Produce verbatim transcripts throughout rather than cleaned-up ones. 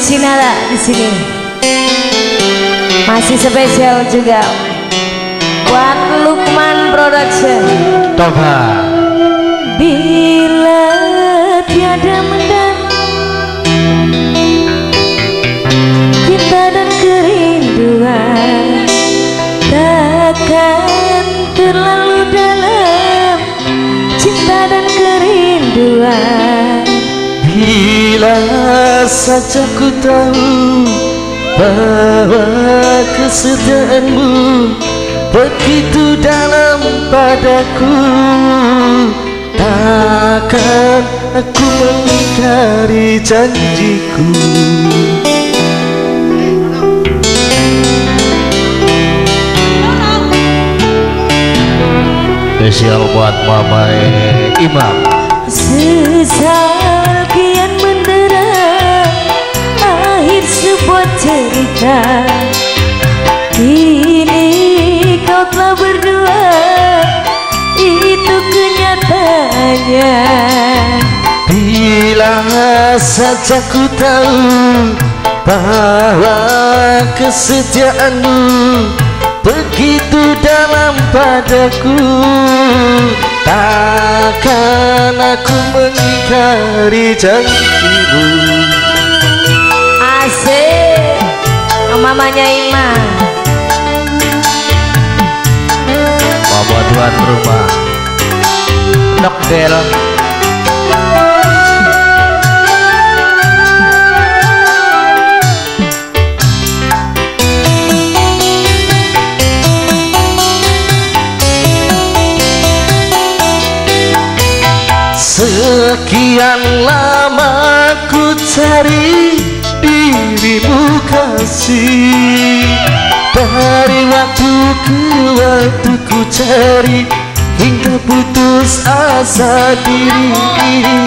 Sucinara di sini. Masih spesial juga buat Lukman Production. Coba. Bila tiada mendan cinta dan kerinduan, takkan terlalu dalam cinta dan kerinduan. Bila saja ku tahu bahwa kesetiaanmu begitu dalam padaku, takkan aku mengingkari janjiku. Spesial buat Mama Imam. Sesal kian mendera akhir sebuah cerita. Kini kau telah berdua, itu kenyataannya. Bila saja ku tahu bahwa kesetiaanmu begitu dalam padaku, takkan aku mengingkari janjimu. Asik, mamanya Imam. Mama tuan rumah Nokdel. Sekian lama ku cari dirimu kasih, dari waktu ke waktu ku cari hingga putus asa diri.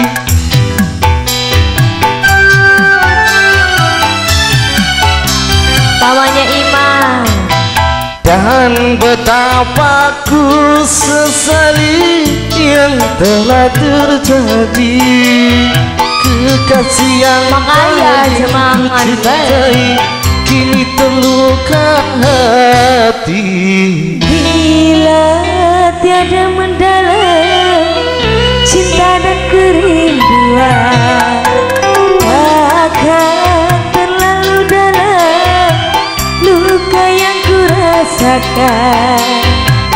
Mamanya Imam. Dan betapa ku sesali yang telah terjadi, kekasih yang Makanya paling ku cintai kini terluka hati. Bila tiada mendalam cinta dan kerinduan, takkan terlalu dalam luka yang ku rasakan.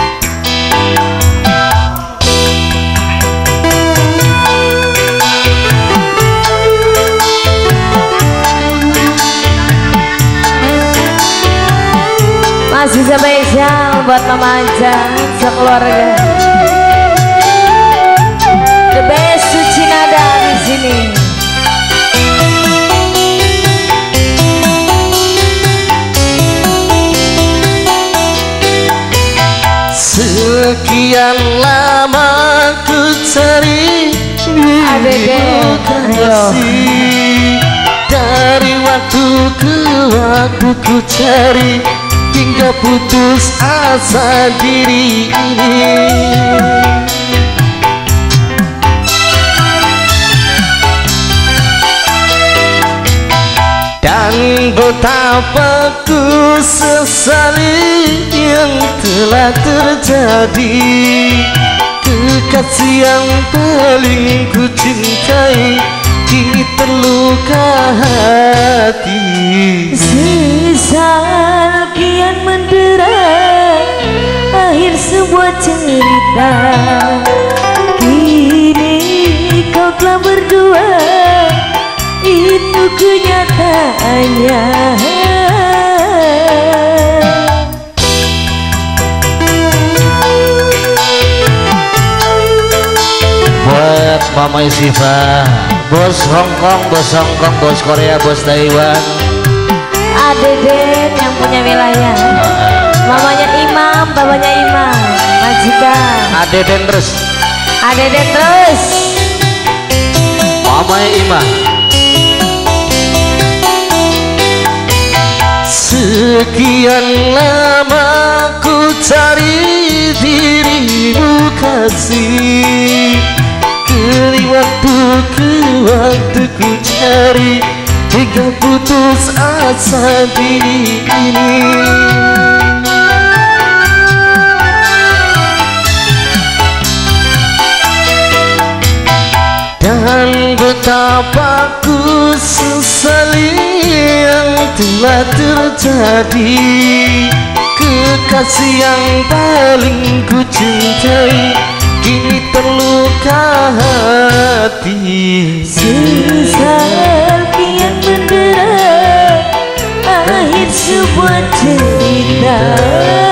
Masih spesial buat Mama Ajang sekeluarga. The best Sucinada di sini. Sekian lama ku cari dirimu kasih, dari waktu ke waktu ku cari hingga putus asa diri ini. Dan betapa ku sesali yang telah terjadi, kekasih yang paling ku cintai kini terluka hati. Sesal kian mendera akhir sebuah cerita. Kini kau telah berdua, itu kenyataannya. Buat Mama Siva, bos Hongkong, bos Hongkong, bos Korea, bos Taiwan, Adeden yang punya wilayah, mamanya Imam, babanya Imam, majikan. Adeden terus, Adeden terus, Mama Imam. Sekian lama ku cari dirimu kasih, dari waktu ke waktu ku cari hingga putus asa diri ini. Dan betapa ku sesali yang telah terjadi. Kekasih yang paling ku cintai kini terluka hati. Sesal kian mendera akhir sebuah cerita.